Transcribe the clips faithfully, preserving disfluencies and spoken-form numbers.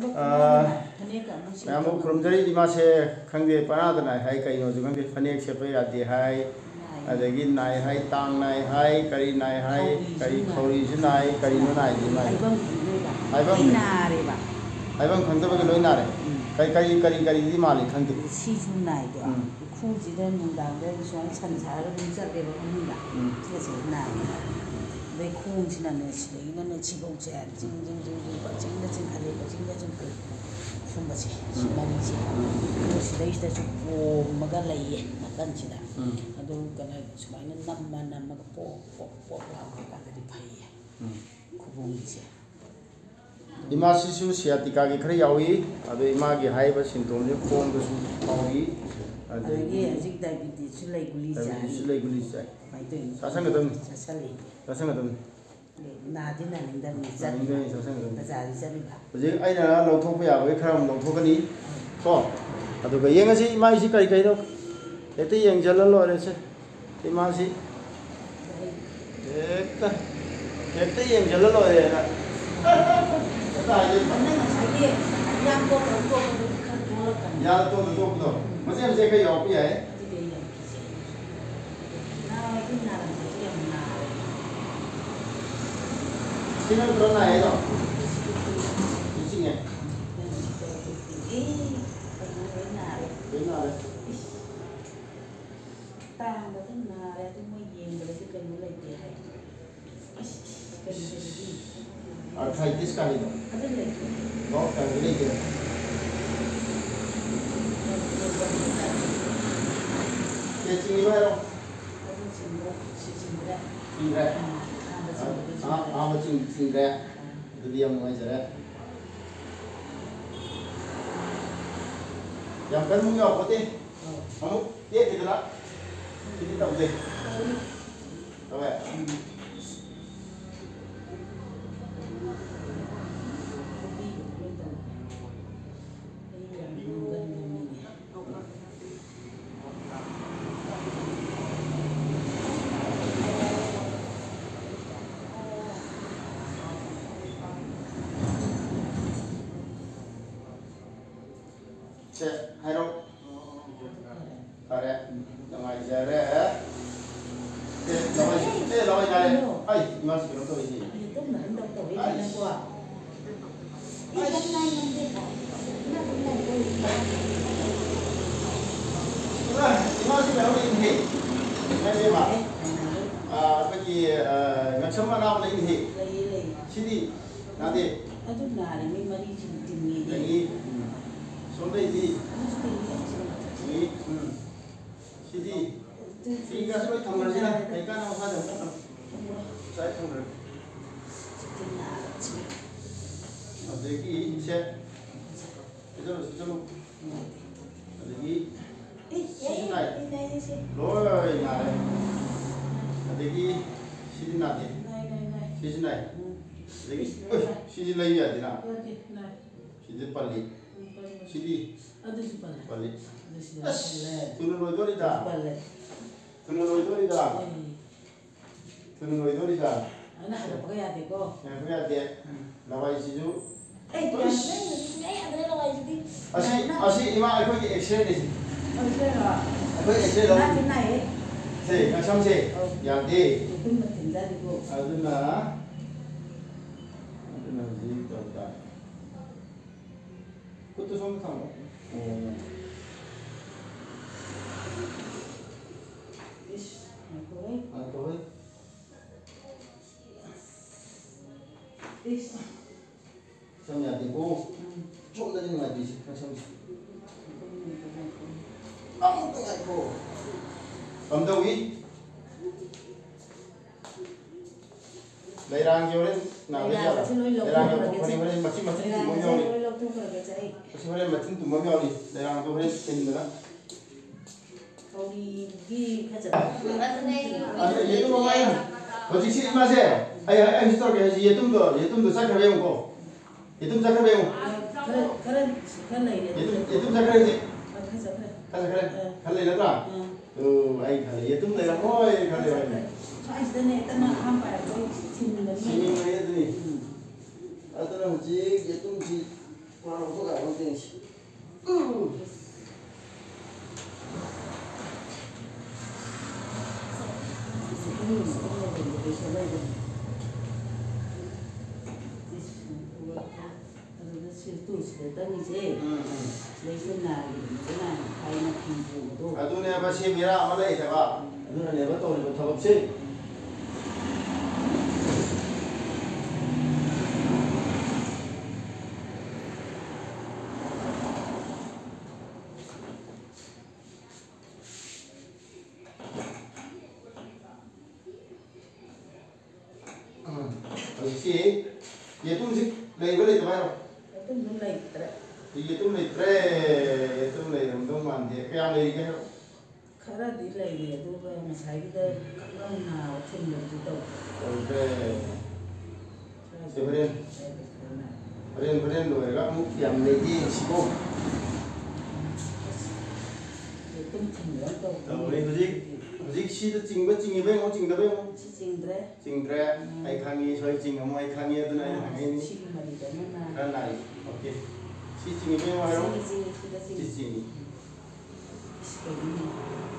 Namu kurumjari di mase khangde panada nai hai kai no jung khangde phanek sepa yade hai adagi nai hai tang nai hai kari nai hai kari khori su nai kari no nai di mai hai bang na re ba hai bang khangde ba loi na re kai kai kari kari di mali khangde si su nai do khu ji da nung dang da so chan cha ra ding cha de ba khang da che che nai 왜 콩지나는 시대 이거는 지봉제 징징징징 버징다 징하리 버징다 좀 숨바지 숨바지 시대 시대 좀 뭐가 라이에 나간지다 아도 그나 수마이는 남만 남마가 뽀뽀뽀 하고 가들이 파이에 구봉이지 이마시수 시아티카기 khari yawi ado imagi haiba symptom je khong du su pawi adagi ajik diabetes sulai guli jai sulai guli jai paitoi sasang gadam sasali sasang gadam 나디 나는데 미자 인데 서생은 자리 자리가 이제 아이나 롱통부 야고 그럼 롱통거니 또 아도가 영어시 이마이시 까이 까이도 에때 영절을 로레세 이마시 에따 에때 영절을 로레나 에따 이제 만나는 사이에 양도 또 야또 또도 무슨 무슨 그 요비에 나 이나는 지금 그런 나이도 이승에 옛날에 땅 같은 날에 좀 얘기를 그렇게 놀랄 때 아르타이티스 까지도 너 까지 얘기해 예칭이 봐요 징그레 아, 아, 징, 징그레 드디어 뭐가 저래 yang kan mungkin apa teh? Kamu dia kita lah, kita tahu deh. Tahu ya? Cek, halo. Kare, nama jare. Eh, nama eh nama jare. Ay, mas kira tu ini. Itu nak hendak tu ini nak buat. Ini kan lain nanti kan. Nak buat tu. Nah, mas kira tu ini. Nanti mak. Ah, bagi macam mana apa ini? Sini, nanti. Aduh, nari ni mari tinggi. Tinggi. Sonde di, ini, sini, sini kan semua tanggal sih lah, mereka nama saya tanggal, saya tanggal. Ada lagi set, itu itu, ada lagi, sini naik, loy naik, ada lagi sini naik, sini naik, lagi, sini lagi ada nak, sini Palli. Sidi, Palli. Tunun loidori dah. Tunun loidori dah. Tunun loidori dah. Anak ada pakai ada ko. Yang pakai ada. Lawai siju. Eh, tu yang ni ada lawai siju. Asi, asi ima aku ke X-ray ni. X-ray lah. Aku X-ray lah. Nanti naik. Si, macam si. Yang di. Itu mungkin jadi ko. Ada na. Ada na sih tu dah. 그것도 성공한 거. 어. 이씨, 아이고. 아이고. 이씨. 점이야 되고 좀 내리는 거 아니지? 점. 아무것도 아니고. 감독이 Leirang joren na leirang. Leirang joren kori kori macam macam tu mau ni. Macam mana macam tu mau ni. Leirang joren sini mana? Kori gi kaca. Ada ye tu mau ni. Kau cik mana sih? Ayah ayah mesti tahu ye tu tu ye tu tu saya kerja muka. Ye tu saya kerja muka. Keren keren keren ni. Ye tu ye tu saya kerja. Kaca keren. Kaca keren. Keren ni lah. Oh, ayah keren. Ye tu leirang oi keren. Soalnya ni tanah hampa sini ni. Sini ni tu ni. Ada orang cik ye tu cik Wow, có cả con tiền. Adunya masih mira mana itu pak? Adunya ni betul ni betul sih. Sih, ya tu sih, lagi boleh tu mana? Itu mulai ter. Iya tu lagi tre, itu lagi untuk mandi. Kayak lagi kan? Karena di lagi itu masih kita kalau nak cuma itu tu. Oke. Sebenarnya, sebenarnya sebenarnya dua orang mungkin yang lagi sibuk. Itu cuma tu. Tahu ni tu sih. Zik si tu cing bet cing ibe mau cing dabe mau Cing dre. cing dre ai khangi soi cing mau ai khangi tu nai hangi ni Cing mari dah mana. kan nai oke si cing ibe mau hero Cing cing cing si cing Sekali.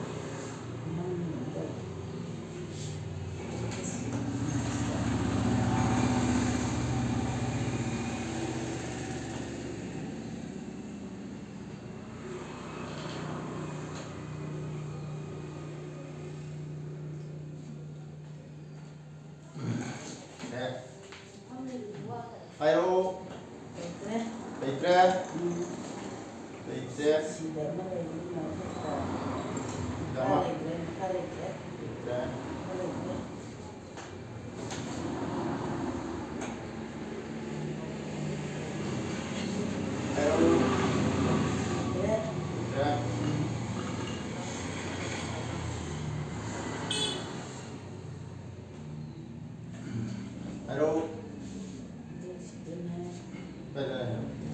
Ayo, baik tre, baik tre, dama, tre, ayo, tre, ayo, betul.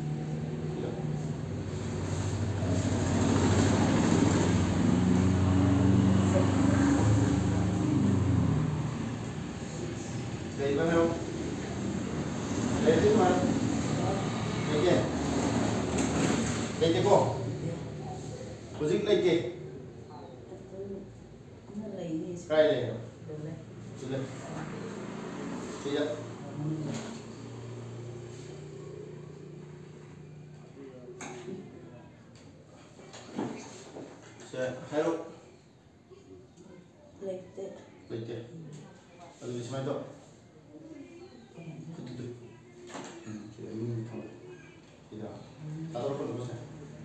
Đây bao nhiêu? Đây chứ mà. Đây kìa. Đây kìa cô. Cô dính đây kìa. Cái này. Chị lên. Chị lên. Hello. Lete. Lete. Aduh, di sana tu. Itu tu. Hmm, kita ini tahu. Tidak. Tak tahu pun bosnya.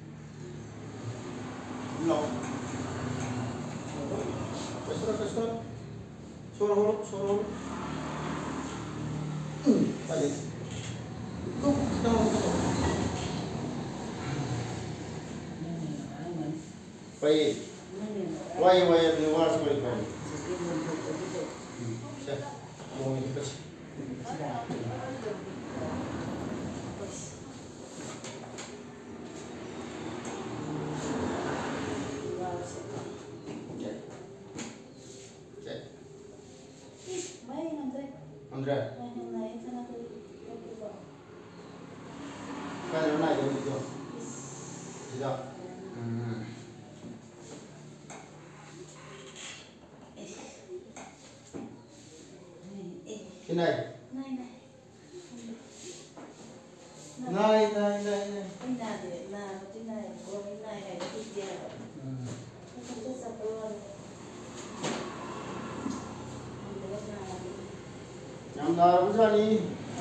Belum. Kesana, kesana. Suruh hulu, suruh hulu. Hmm, tadi. Tu, kita mau tu. Baik. Why why the war story kan? Siap. Mau ini pas. Andra. Kan ada naik itu. Tidak. Hmm. Cái này. Này này. Này này này này. Cái nào thì là cái này, còn cái này này cái gì vậy? Ừ. Nó không có sạch luôn. Nhắm nào cũng ra đi.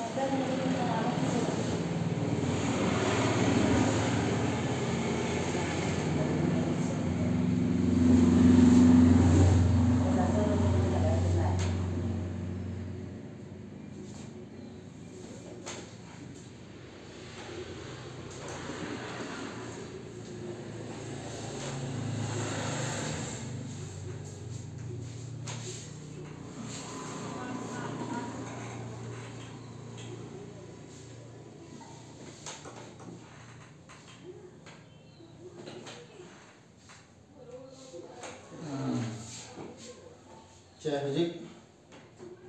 Trẻ dịch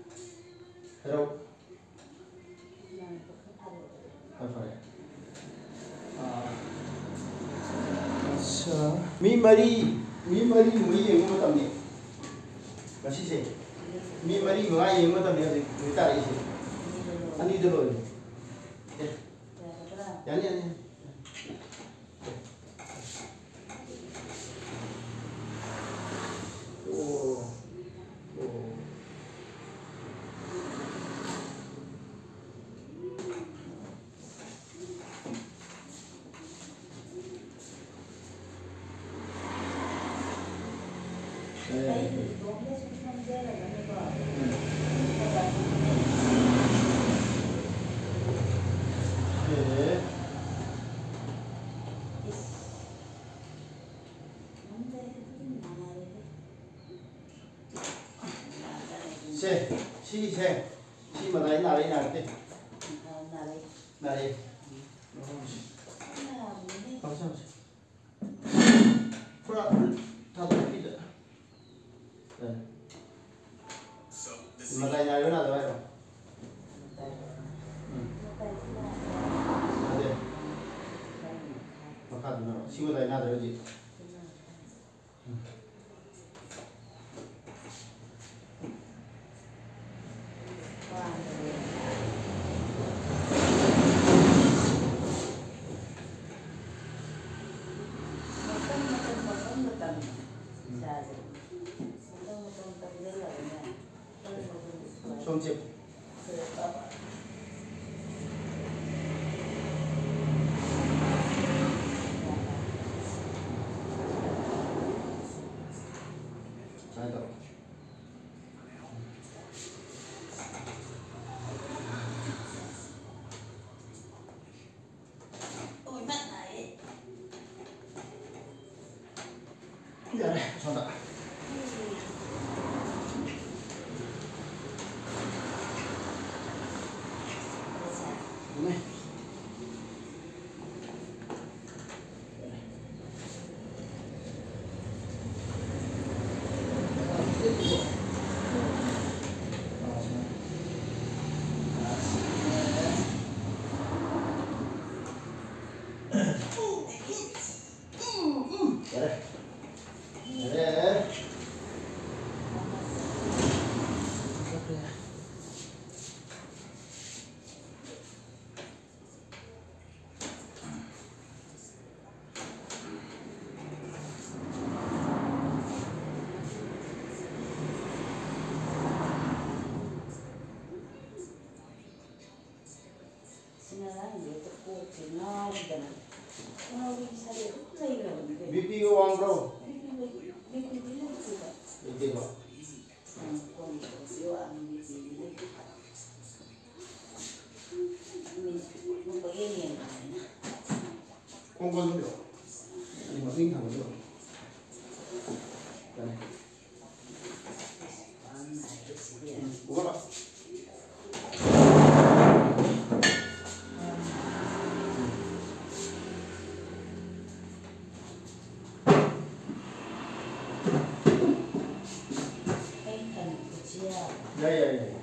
hello phải phải Mi mari mi mari mu yeng ma tam ni. Ba si se. Mi mari ma yeng ma tam ni ase ni ta ri se. Ani de lo. Yani yani. Oh. Oh. Se, si se, si mà lấy nào lấy nào thế? Nào đi. Không sao. Phật, thao tác đi được. Mà lấy nào lấy nào rồi? Mà khát nào, si mà lấy nào rồi gì? Trong chip. Sai rồi. Ôi mắt này. Dạ đây, xong rồi. Đúng này. B P ko wang bro. Itu kok. Con con cũng được. Nhưng mà tinh thần cũng được. Đây. Ủa các bạn. Đây đây đây.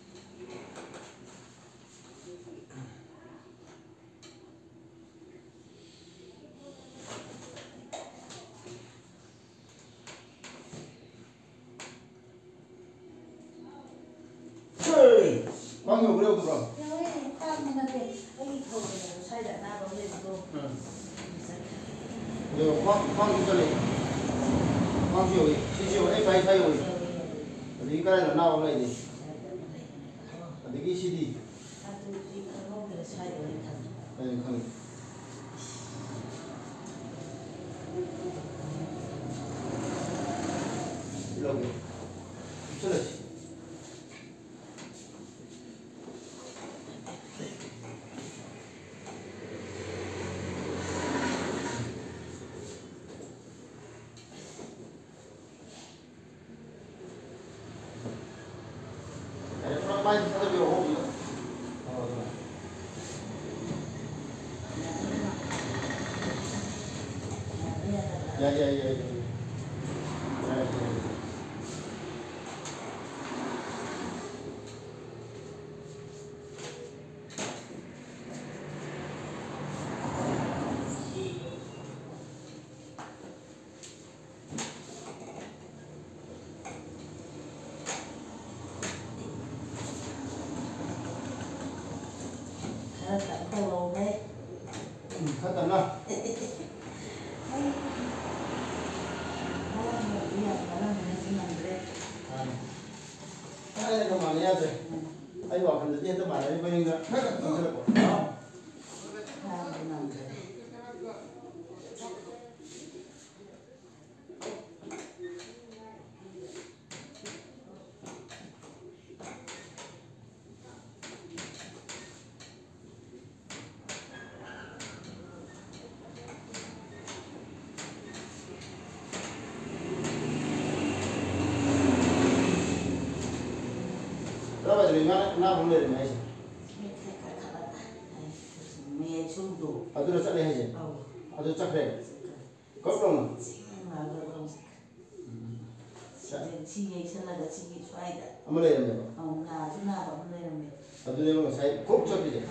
Bao nhiêu kilo rồi? Rồi khoan khoan cái này. Khoan chiều đi, chi chiều ấy phải thay rồi. Lý cái này là nào này gì? Để cái xê đê. Đây không. Lâu. Chưa được. Mai chúng ta biểu hộ gì nữa? Dạ dạ dạ. ꯈꯠꯇꯅ ꯑꯩꯅ ꯀꯃꯥꯏꯅ ꯌꯥꯗ꯭ꯔꯦ ꯑꯩ ꯋꯥꯈꯜꯗꯗꯤ ꯍꯦꯛꯇ ꯃꯥꯟꯅꯔꯤ ꯃꯅꯤꯡꯗ ꯆꯪꯁꯤꯜꯂꯛꯄ 나 보내는 거지. 아들을 짝내 해지. 아들 짝래. 걱정. 지게 살라가 지게 좋아이다. 아무 내는 거. 어, 나 주나 봐 내는 거. 아들 내는 거 사이 꼭 잡히지.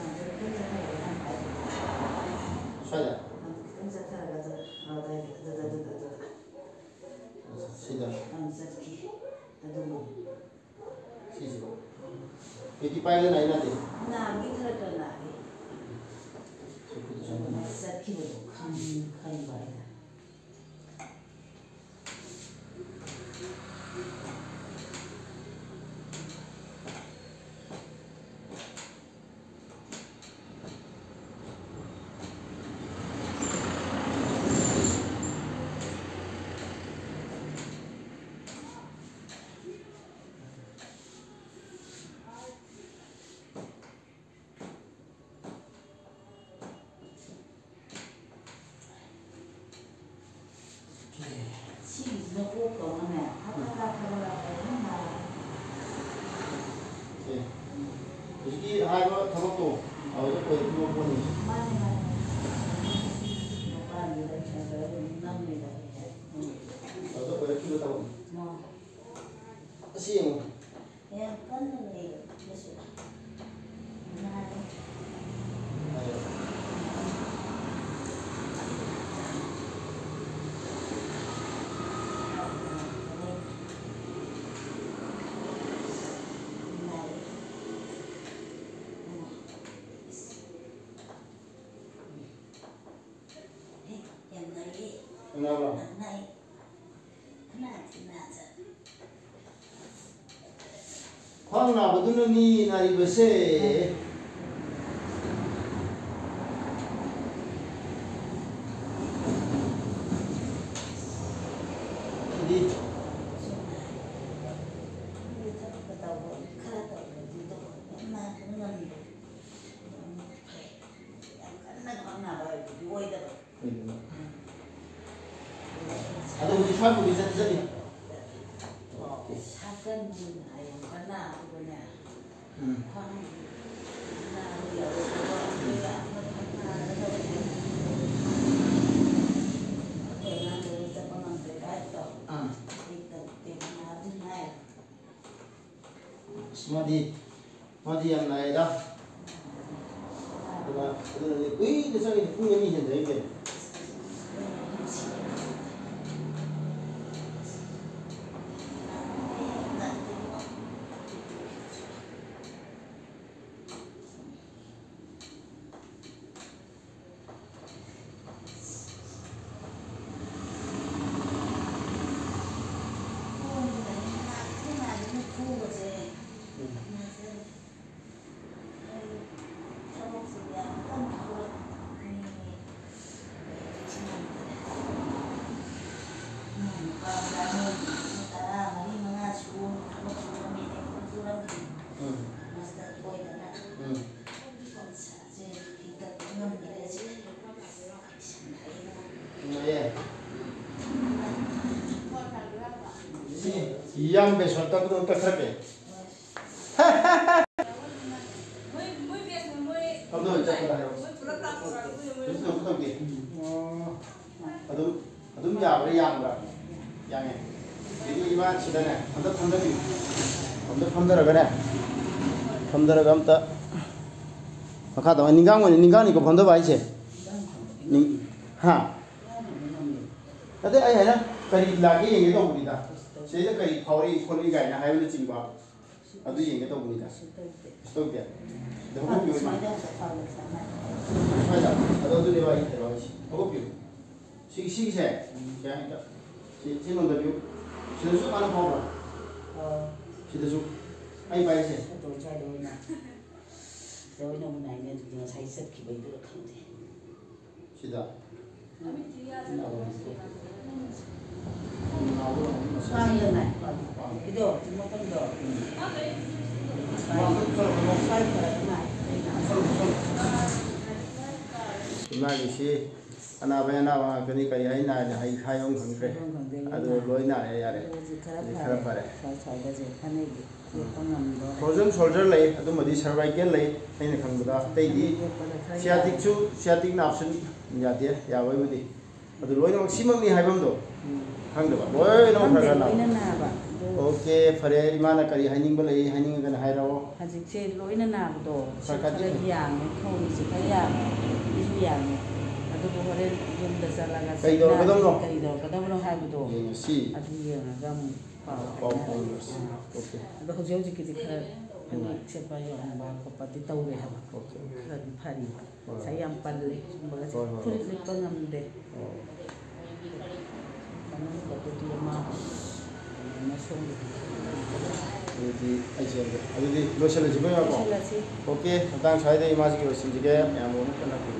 쏴자. 등자 타라가서 나다 다다다다다. 시작. 안 잡기. 나도 뭐. 시작. Jadi payah naik nanti. Nah, kita ada naik. Masa kilo kan kan bayar. Jadi hai có thằng tu, ở chỗ quầy mua mua gì? Ở chỗ quầy kilo tao. Cái gì không? Em cân này chưa sửa. Kenapa? Khoang nào mà tôi ni này bữa xe đi ada uji swab bisa bisa nih. Sakan ayam kena punya. Hmm. Nah dia dia semua di semua di yang lain dah. Cuma ini wih dia sangat punya ni jadi ke. Yang besok tak betul tak kerja. Kamu tu cakap apa? Betul betul ke? Oh, adum adum jauh le yang ber, yang ni. Jadi iman sudah ni, anda pandai ni, anda pandai raga ni, pandai raga am tak. Maka tu, ninggang ni ninggang ni kau pandai baik je. Ning, ha. Tapi ayah na, kari lagi yang itu boleh dah. Saya kari khauri kholi gaya na, hai boleh cingba. Adu yang itu boleh dah. Stop dia. ꯍꯧꯒꯠꯄꯤꯌꯨ ꯏꯃꯥ ꯁ꯭ꯋꯥꯏꯗ ꯑꯗꯣ ꯑꯗꯨꯅꯦ ꯋꯥꯔꯤ ꯍꯥꯏꯔꯛꯑꯣ ꯍꯧꯒꯠꯄꯤꯌꯨ ꯁꯤ ꯁꯤꯒꯤꯁꯦ ꯀꯩ ꯍꯥꯏꯇꯥ ꯁꯤ ꯁꯤ ꯅꯣꯟꯗꯕꯤꯌꯨ ꯁꯤꯗꯁꯨ ꯃꯥꯅ ꯐꯥꯎꯕ꯭ꯔꯥ ꯁꯤꯗꯁꯨ ꯑꯩ ꯄꯥꯏꯁꯦ ꯁ꯭ꯋꯥꯏꯗ ꯑꯣꯏꯅ ꯁꯤꯗ ꯑꯣꯏꯅ ꯎꯅꯥꯏꯅꯦ ꯑꯗꯨꯗꯤ ꯉꯁꯥꯏ ꯆꯠꯈꯤꯕꯩꯗꯨꯔ ꯈꯪꯗꯦ sida Pangana. Itu cuma kan do. Sai para na. Imagi si ana ba ana ba kani kari ai na ai khayong khangre adu loi na ya re khara pare frozen shoulder lay adu madi cervical lay aina khangbuda tai di sciatic chu sciatic napsun ya de ya wai budi adu loi na maximum ni haibam do khangda ba loi na khara na okay fare imana kari haining ba lay haining ga na hairo hajik che loi na na do sakare yang khong si ka yang bi yang adu ko hore yum da sala ga kai do kadam no kai do kadam no ha do si adu yang ga mu pa okay adu ho jeu jiki khara ani che pa yo ba ko pa ti tau re ha okay khara di phari sayam palle ba fulit le pangam de kamu ko to ti ma na song jadi aja jadi lo selalu juga ya kok oke tentang saya dari masih kita sini juga yang mau nak